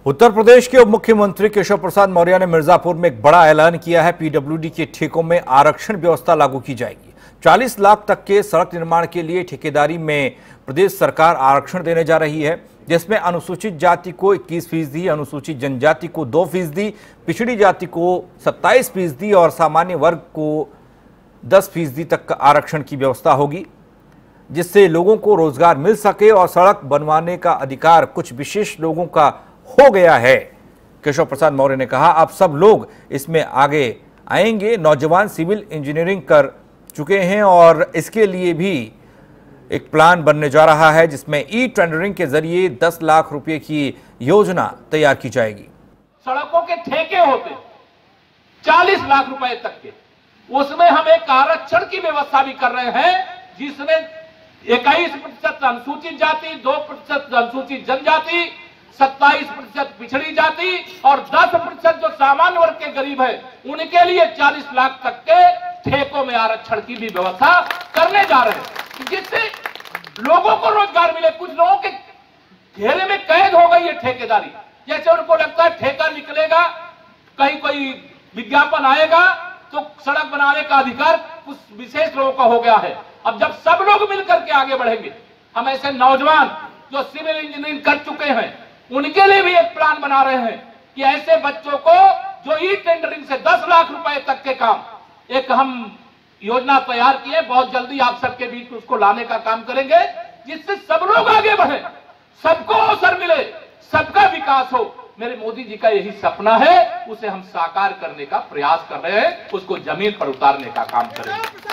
उत्तर प्रदेश के उप मुख्यमंत्री केशव प्रसाद मौर्य ने मिर्जापुर में एक बड़ा ऐलान किया है। पीडब्ल्यूडी के ठेकों में आरक्षण व्यवस्था लागू की जाएगी। 40 लाख तक के सड़क निर्माण के लिए ठेकेदारी में प्रदेश सरकार आरक्षण देने जा रही है, जिसमें अनुसूचित जाति को 21%, अनुसूचित जनजाति को 2%, पिछड़ी जाति को 27% और सामान्य वर्ग को 10% तक का आरक्षण की व्यवस्था होगी, जिससे लोगों को रोजगार मिल सके और सड़क बनवाने का अधिकार कुछ विशेष लोगों का हो गया है। केशव प्रसाद मौर्य ने कहा, अब सब लोग इसमें आगे आएंगे। नौजवान सिविल इंजीनियरिंग कर चुके हैं और इसके लिए भी एक प्लान बनने जा रहा है, जिसमें ई टेंडरिंग के जरिए 10 लाख रुपए की योजना तैयार की जाएगी। सड़कों के ठेके होते 40 लाख रुपए तक के, उसमें हम एक आरक्षण की व्यवस्था भी कर रहे हैं, जिसमें 21% अनुसूचित जाति, 2% अनुसूचित जनजाति, 27% पिछड़ी जाति और 10% जो सामान्य वर्ग के गरीब है, उनके लिए 40 लाख तक के ठेकों में आरक्षण की भी व्यवस्था करने जा रहे हैं, जिससे लोगों को रोजगार मिले। कुछ लोगों के घेरे में कैद हो गई है ठेकेदारी, जैसे उनको लगता है ठेका निकलेगा, कहीं कोई विज्ञापन आएगा तो सड़क बनाने का अधिकार कुछ विशेष लोगों का हो गया है। अब जब सब लोग मिलकर के आगे बढ़ेंगे, हम ऐसे नौजवान जो सिविल इंजीनियरिंग कर चुके हैं, उनके लिए भी एक प्लान बना रहे हैं कि ऐसे बच्चों को जो ई टेंडरिंग से 10 लाख रुपए तक के काम, एक हम योजना तैयार किए, बहुत जल्दी आप सबके बीच उसको लाने का काम करेंगे, जिससे सब लोग आगे बढ़े, सबको अवसर मिले, सबका विकास हो। मेरे मोदी जी का यही सपना है, उसे हम साकार करने का प्रयास कर रहे हैं, उसको जमीन पर उतारने का काम करेंगे।